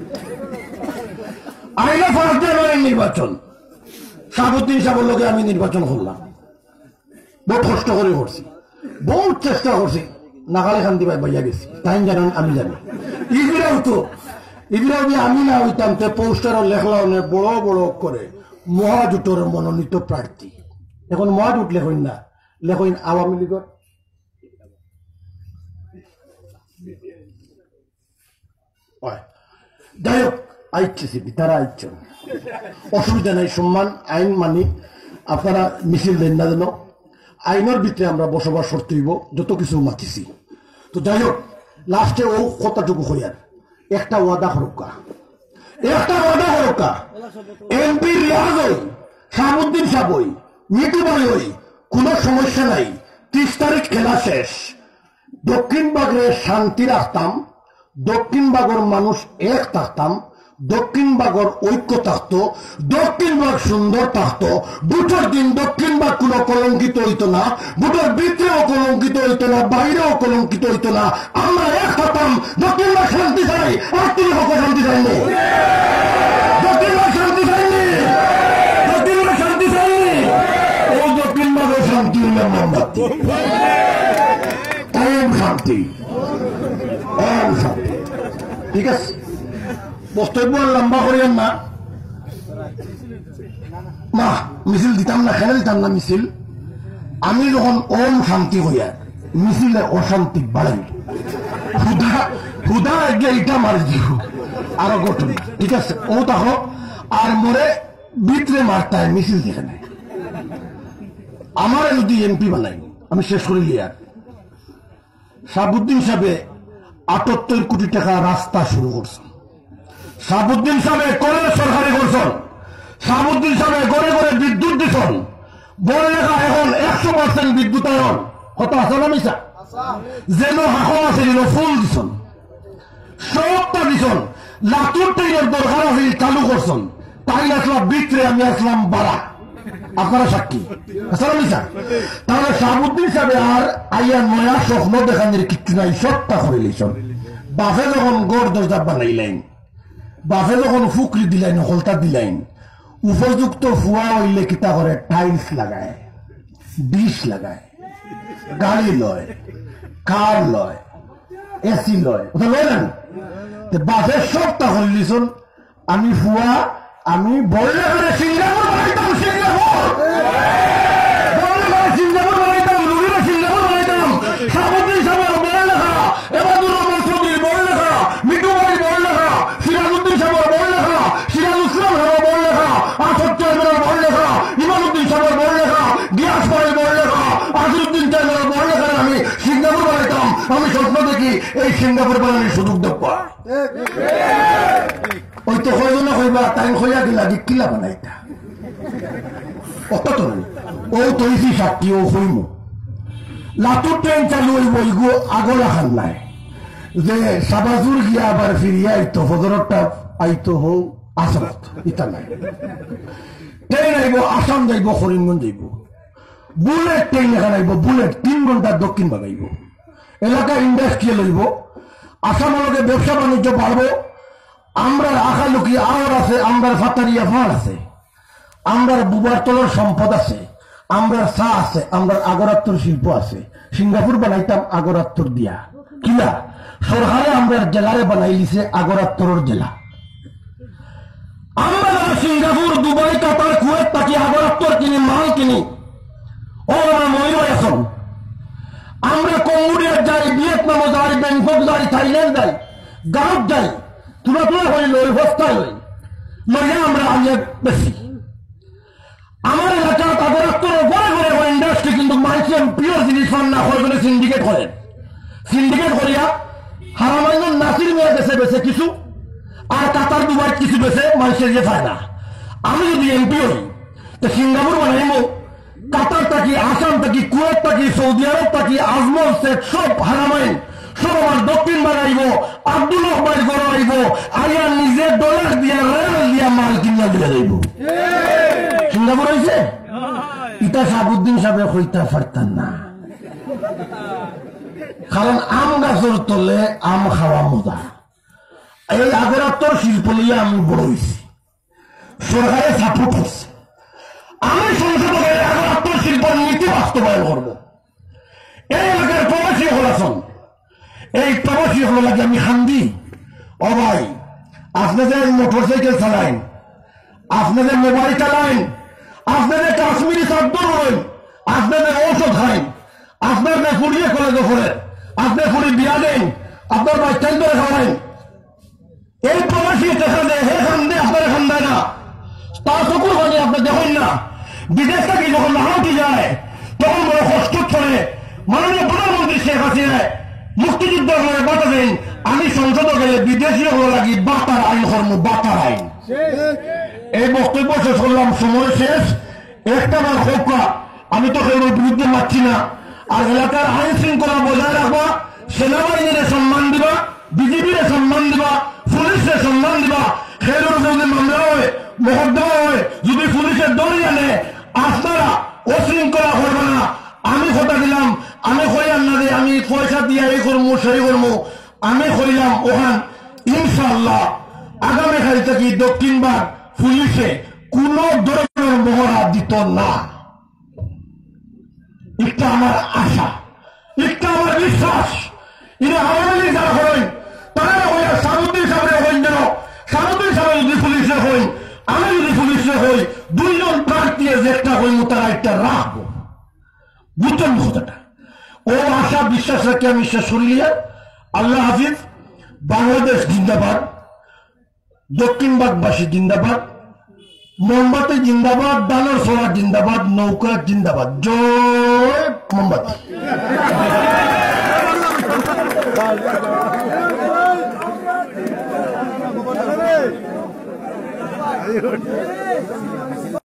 আইলো ফার্স্ট জানুয়ারির নির্বাচন, সাবুদ্দিন সাহেবের লোকে আমি নির্বাচন করলাম, বহু কষ্ট করে করছি, বহুত চেষ্টা করছি, নাগালে খান্তি ভাই বাইয়া গেছি, তাই জানেন আমি জানি ইগরাও তো ইগরাও যে আমি না হইতাম তে পোস্টারও লেখলাও নে বড় বড় করে মহাজোটের মনোনীত প্রার্থী। এখন মহাজোট লেখইন না, লেখইন আওয়ামী লীগের যাই হোক আইচ্ছে তারা আইচ্ছে, অসুবিধা নাই, সম্মান আইন মানি, আপনারা মিছিল দেন না যেন, আইনের ভিতরে আমরা বসবাস করতে হইব, যত কিছু মাতিছি। তো যাই হোক লাস্টে ও কথাটুকু হইয়ার একটা ওয়াদা হরক্কা, একটা কথা হরকা এমপি রিয়াজ হই শাহাবুদ্দিন সাহেব হই মিটু ভাই হই কোনো সমস্যা নাই। ত্রিশ তারিখ খেলা শেষ। দক্ষিণ বাগরে শান্তি রাখতাম, দক্ষিণ বাগর মানুষ এক থাকতাম, দক্ষিণ বাগর ঐক্য থাকত, দক্ষিণ বাগ সুন্দর থাকত। বুটের দিন দক্ষিণ বাগ কোনো কলঙ্কিত হইত না, বুটের ভিতরেও কলঙ্কিত হইত না, বাইরেও কলঙ্কিত হইত না। আমরা এক থাকতাম। দক্ষিণ বাগ শান্তি চাই, আর তুমি হক শান্তি চাইনি। দক্ষিণ বাগ শান্তি চাইনি, দক্ষিণ বাগ শান্তি চাইনি। ও দক্ষিণ বাগের শান্তি হইলে মোমবাতি, ওম শান্তি, ওম শান্তি। ঠিক আছে, বক্তব্য লম্বা করিয়েন না। না মিছিল দিতাম না, খেলে দিতাম না মিছিল। আমি যখন ওম শান্তি হইয়া মিছিলে অশান্তি বাড়াই হুদা হুদা আগে এটা মারি দিব আরো গঠন। ঠিক আছে, ও তাহো আর মোরে ভিতরে মারতায় মিছিল যেখানে আমার যদি এমপি বানাই আমি শেষ করে লিয়ার। শাহাবুদ্দিন সাহেবে আটাত্তর কোটি টাকা রাস্তা শুরু করছেন। শাহাবুদ্দিন সাহেব করে সরকারি করছেন। শাহাবুদ্দিন সাহেব গড়ে গড়ে বিদ্যুৎ দিচ্ছেন। বড় লেখা এখন একশো পার্সেন্ট বিদ্যুতায়ন কত আছে না মিশা যেন হাকম আছে যেন ফুল দিচ্ছেন, সবটা দিচ্ছেন। লাতুর ট্রেনের দরকার আছে চালু করছেন। তাই আসলাম বিত্রে, আমি আসলাম বাড়া। আপনারা সাক্ষী আসলে মিশা। তাহলে শাহাবুদ্দিন সাহেব আর আইয়া নয়া স্বপ্ন দেখানোর কিচ্ছু নাই, সবটা করে লিছেন। বাফে যখন গড় দরজা বানাইলেন, বাফে যখন ফুকরি দিলেন, হলতা দিলেন, উপযুক্ত ফুয়া হইলে কিতা করে টাইলস লাগায়, ডিশ লাগায়, গাড়ি লয়, কার লয়, এসি লয়, ওটা লয় না। বাফে সবটা করে লিছেন। আমি ফুয়া, আমি বললে করে সিঙ্গাপুর বানাইতাম, সিঙ্গাপুর বললে করে সিঙ্গাপুর বানাইতাম, রুগীরা সিঙ্গাপুর বানাইতাম। শাহাবুদ্দিন সাহেব বলে লেখা, এবাদুর রহমান চৌধুরী বলে লেখা, মিটু ভাই বলে লেখা, সিরাজউদ্দিন সাহেব বলে লেখা, সিরাজ ইসলাম সাহেব বলে লেখা, আসাদ চেয়ারম্যান বলে লেখা, ইমানুদ্দিন সাহেব বলে লেখা, গিয়াস ভাই বলে লেখা, আসিরুদ্দিন চেয়ারম্যান বলে লেখা। আমি সিঙ্গাপুর বানাইতাম। আমি স্বপ্ন দেখি এই সিঙ্গাপুর বানানোর সুযোগ দেব। ওই তো হইল না হইবা তাই হইয়া গেলা যে কিলা বানাইতা অত তো ও তৈরি সাক্ষী ও হইম। লাতুর ট্রেন চালু হইব ইগো আগলা খান নাই যে সাবাজুর গিয়া আবার ফিরিয়া আইতো ফজরটা আইতো হো আসামত ইতা নাই। ট্রেন আইব আসাম যাইব, করিমগঞ্জ যাইব। বুলেট ট্রেন এখানে আইব, বুলেট তিন ঘন্টা দক্ষিণ বাগাইব। এলাকা ইন্ডাস্ট্রিয়াল হইব, আসামের ব্যবসা বাণিজ্য বাড়বো। আমরা আশা লুকি আওয়ার আছে, আমরা ফাতারিয়া ফাল আছে, আমরা বুবার তলার সম্পদ আছে, আমরা চা আছে, আমরা আগরাত্তর শিল্প আছে। সিঙ্গাপুর বানাইতাম আগরাত্তর দিয়া কিলা সরকারে আমরা জেলারে বানাই লিছে আগরাত্তরের জেলা। আমরা সিঙ্গাপুর, দুবাই, কাতার, কুয়েত তাকে আগরাত্তর কিনি, মাল কিনি। ও আমার মহিলা এখন আমরা কম্বোডিয়া যাই, ভিয়েতনামও যাই, ব্যাংকক যাই, থাইল্যান্ড যাই, গাঁত যাই, তুলা তুলা হই লই, বস্তায় লই লইয়া আমরা আগে বেশি। আমার এলাকা তাদের ঘরে ঘরে ইন্ডাস্ট্রি, কিন্তু মানুষের পিওর জিনিস পান না হয় বলে সিন্ডিকেট করেন। সিন্ডিকেট করিয়া হারামাইন নাসির মেয়ে বেছে বেছে কিছু, আর কাতার দুবার কিছু বেছে মানুষের যে ফায়দা। আমি যদি এমপি হই তো সিঙ্গাপুর বানাইব, কাতার থাকি, আসাম থাকি, কুয়েত থাকি, সৌদি আরব থাকি, আজমল শেখ সব হারামাইন সব আমার দক্ষিণ বানাইব। আব্দুল রহমান গড় আইব, আইয়া নিজে ডলার দিয়া রেল দিয়া মাল কিনা দিয়ে যাইব। সিঙ্গাপুর হয়েছে ইটা শাহাবুদ্দিন সাহেব হইতে পারতেন না, কারণ আম গাছের তলে আম খাওয়া মজা। এই আগরাত্তর শিল্প নিয়ে আমি বড় হয়েছি, সরকারে সাপোর্ট করছে। আমি সংসদে আগরাত্তর শিল্পের নীতি বাস্তবায়ন করব। এই এলাকার প্রবাসী হল আসন, এই প্রবাসী হল লাগে আমি খান্দি। ও ভাই, আপনাদের মোটর সাইকেল চালাইন, আপনাদের মোবাইল চালাইন, আপনাদের কাশ্মীরি চাদর হইন, আপনাদের ঔষধ খাইন, আপনাদের ফুরিয়ে কলেজে করেন, আপনার ফুরি বিয়া দেন, আপনার বাচ্চান ধরে খাওয়াইন। এই প্রবাসী দেখা দেয়, হে খান্দে আপনারা খান্দায় না, তার চকুর মানে আপনি দেখেন না। বিদেশ থেকে যখন হাঁটি যায় তখন বড় কষ্ট ছড়ে। মাননীয় প্রধানমন্ত্রী শেখ হাসিনায় মুক্তিযুদ্ধ বাধা দেন, আমি সংসদ গেলে বিদেশি হলো লাগি বাতার আইন কর্ম বাতার আইন। এই বক্তব্য শেষ করলাম, সময় শেষ। একটা বার হোক, আমি তো কেউ বিরুদ্ধে মারছি না। আর এলাকার আইন শৃঙ্খলা বজায় রাখবা, সেনাবাহিনীর সম্মান দিবা, বিজেপির সম্মান দিবা, পুলিশের সম্মান দিবা। সেগুলো যদি মামলা হয়, মকদ্দমা হয়, যদি পুলিশের দৌড়ি আনে, আপনারা অশৃঙ্খলা করবে না। আমি কথা দিলাম, আমি কইলাম না যে আমি পয়সা দিয়ে এই করবো সেই করবো। আমি কইলাম ওখান ইনশাল্লাহ আগামীকাল থেকে দক্ষিণবাগ পুলিশে কোন ধরনের মহড়া দিত না। এটা আমার আশা, এটা আমার বিশ্বাস। এটা আওয়ামী লীগ যারা হই তারা হই, সামুদ্রিক সামনে হই যেন সামুদ্রিক সামনে যদি পুলিশে হই, আমি যদি পুলিশে হই, দুইজন প্রার্থী একটা হইব, তারা একটা রাখবো। বুঝছেন কথাটা? ও আশা বিশ্বাস রাখি আমি শেষ করিয়া। আল্লাহ হাফিজ। বাংলাদেশ জিন্দাবাদ, দক্ষিণবাগবাসী জিন্দাবাদ, মোমবাতি জিন্দাবাদ, দানোর সোনা জিন্দাবাদ, নৌকা জিন্দাবাদ। জয় মোমবাতি।